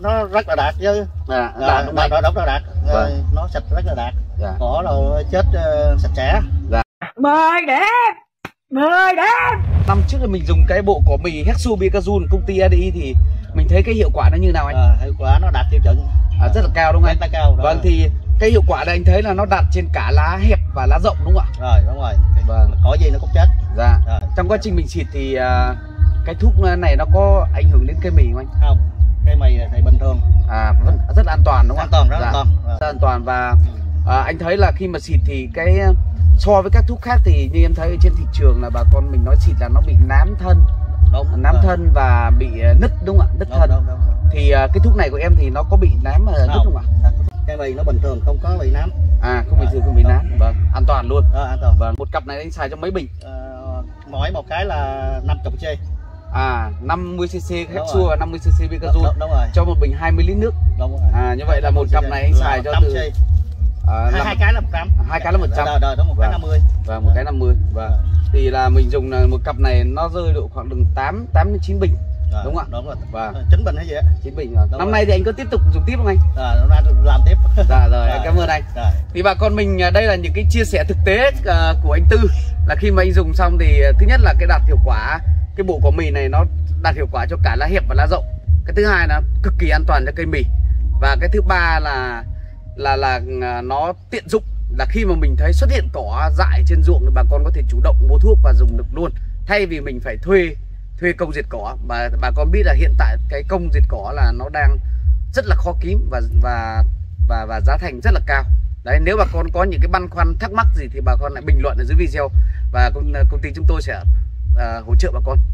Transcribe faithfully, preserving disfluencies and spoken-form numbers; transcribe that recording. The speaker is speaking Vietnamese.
nó rất là đạt chứ. À, à, đạt đúng đạt không? rất là đạt. Vâng. Nó sạch rất là đạt. Dạ. Cỏ rồi chết uh, sạch sẽ. Dạ. Mời đẹp, mời đẹp. Năm trước thì mình dùng cái bộ cỏ mì Hexubicazone công ty a đê i thì mình thấy cái hiệu quả nó như nào anh? À, hiệu quả nó đạt tiêu chuẩn. À, rất là cao đúng không anh? Rất là cao. Vâng, thì cái hiệu quả này anh thấy là nó đạt trên cả lá hẹp và lá rộng đúng không ạ? Rồi, đúng rồi. Vâng. Cỏ gì nó cũng chết. Dạ. Rồi. Trong quá trình mình xịt thì uh, cái thuốc này nó có ảnh hưởng đến cây mì không anh? Không, cây mì thì bình thường. À, vẫn rất là an toàn đúng không? An toàn, rất dạ. an toàn. Rất an toàn và à, anh thấy là khi mà xịt thì cái so với các thuốc khác thì như em thấy trên thị trường là bà con mình nói xịt là nó bị nám thân, Đúng, nám rồi. thân và bị nứt đúng không ạ? Nứt Đúng, thân. đúng, đúng, đúng. Thì uh, cái thuốc này của em thì nó có bị nám và nứt không ạ? Cây mì nó bình thường, không có bị nám. À, không bị thường không bị nám. Vâng, an toàn luôn. Đó, an toàn. Vâng, một cặp này anh xài trong mấy bình? Uh, mỗi một cái là năm mươi xê. À, năm mươi xê xê Hexua và năm mươi xê xê Bicazone. Đúng, đúng rồi. Cho một bình hai mươi lít nước. Đúng rồi. À, như vậy là một cặp này anh xài cho từ À, hai, hai cái là một trăm. Hai cái là một trăm. Rồi, rồi, đó một cái năm mươi. Và một cái năm mươi. Vâng. Thì là mình dùng là một cặp này nó rơi độ khoảng đường tám tám đến chín bình. Rồi, đúng không ạ? Đúng rồi. Vâng. chín bình hay gì ạ? chín bình rồi. Năm rồi. nay thì anh có tiếp tục dùng tiếp không anh? À, nó làm tiếp. Dạ rồi, rồi. Cảm ơn anh. Rồi. Thì bà con mình đây là những cái chia sẻ thực tế uh, của anh Tư, là khi mà anh dùng xong thì thứ nhất là cái đạt hiệu quả, cái bộ cỏ mì này nó đạt hiệu quả cho cả lá hẹp và lá rộng. Cái thứ hai là cực kỳ an toàn cho cây mì. Và cái thứ ba là là là nó tiện dụng, là khi mà mình thấy xuất hiện cỏ dại trên ruộng thì bà con có thể chủ động mua thuốc và dùng được luôn, thay vì mình phải thuê thuê công diệt cỏ. Và bà con biết là hiện tại cái công diệt cỏ là nó đang rất là khó kiếm và và và và giá thành rất là cao. Đấy, nếu bà con có những cái băn khoăn thắc mắc gì thì bà con lại bình luận ở dưới video và công, công ty chúng tôi sẽ uh, hỗ trợ bà con.